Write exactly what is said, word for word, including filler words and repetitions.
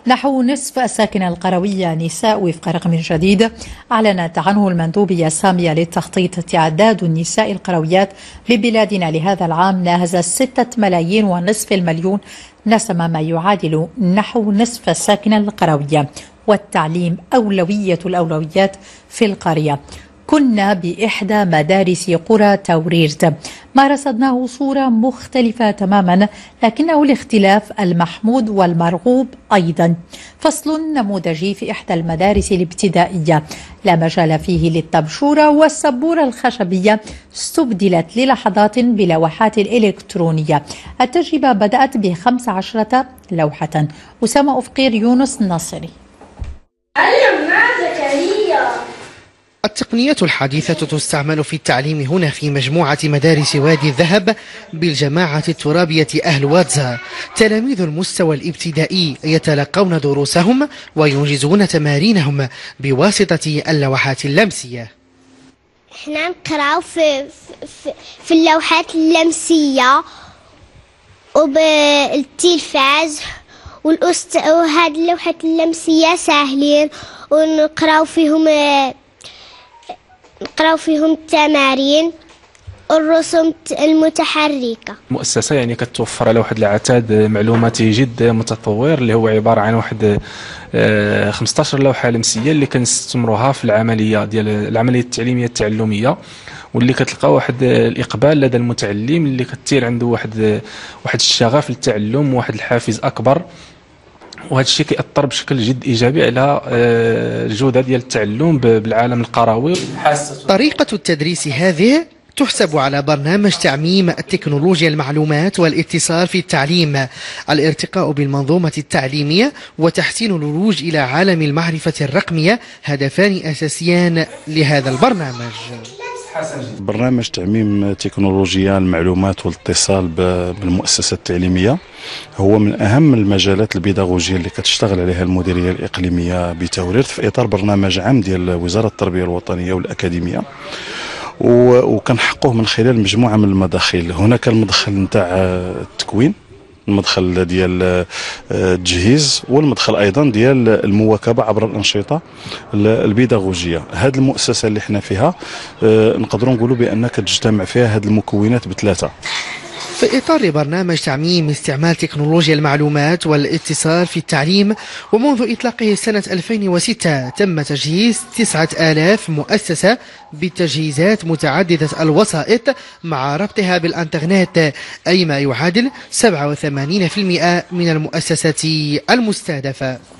نحو نصف الساكن القروية نساء وفق رقم جديد أعلنت عنه المندوبية السامية للتخطيط. تعداد النساء القرويات ببلادنا لهذا العام ناهز ستة ملايين ونصف المليون نسمة، ما يعادل نحو نصف الساكن القروية. والتعليم أولوية الأولويات في القرية. كنا بإحدى مدارس قرى توريرت، ما رصدناه صورة مختلفة تماما، لكنه الاختلاف المحمود والمرغوب أيضا. فصل نموذجي في إحدى المدارس الابتدائية لا مجال فيه للطبشورة، والسبورة الخشبية استبدلت للحظات بلوحات إلكترونية. التجربة بدأت بخمس عشرة لوحة. أسامة أفقير، يونس ناصري. التقنية الحديثة تستعمل في التعليم هنا في مجموعة مدارس وادي الذهب بالجماعة الترابية أهل واتزا. تلاميذ المستوى الابتدائي يتلقون دروسهم وينجزون تمارينهم بواسطة اللوحات اللمسية. احنا نقراو في, في, في اللوحات اللمسية وبالتلفاز، وهذه اللوحات اللمسية ساهلين ونقراو فيهم نقراو فيهم التمارين والرسوم المتحركة. المؤسسة يعني كتوفر على واحد العتاد معلوماتي جد متطور، اللي هو عبارة عن واحد خمسة عشر لوحة لمسية اللي كنستمروها في العملية ديال العملية التعليمية التعلمية، واللي كتلقى واحد الإقبال لدى المتعلم اللي كتثير عنده واحد واحد الشغف للتعلم وواحد الحافز أكبر. وهذا الشيء كيأثر بشكل جد ايجابي على الجوده ديال التعلم بالعالم القروي. طريقه التدريس هذه تحسب على برنامج تعميم التكنولوجيا المعلومات والاتصال في التعليم. الارتقاء بالمنظومه التعليميه وتحسين الولوج الى عالم المعرفه الرقميه هدفان اساسيان لهذا البرنامج. برنامج تعميم تكنولوجيا المعلومات والاتصال بالمؤسسة التعليمية هو من أهم المجالات البيداغوجية اللي كتشتغل عليها المديرية الإقليمية بتوريرت في إطار برنامج عام ديال وزارة التربية الوطنية والأكاديمية، وكنحقوه من خلال مجموعة من المداخل. هناك المدخل نتاع التكوين، المدخل ديال التجهيز، والمدخل ايضا ديال المواكبه عبر الانشطه البيداغوجيه. هذه المؤسسه اللي احنا فيها نقدروا نقولوا بان كتجتمع فيها هذه المكونات بثلاثه. في إطار برنامج تعميم استعمال تكنولوجيا المعلومات والاتصال في التعليم، ومنذ إطلاقه سنة ألفين وستة تم تجهيز تسعة آلاف مؤسسة بتجهيزات متعددة الوسائط مع ربطها بالإنترنت، أي ما يعادل سبعة وثمانين بالمئة من المؤسسات المستهدفة.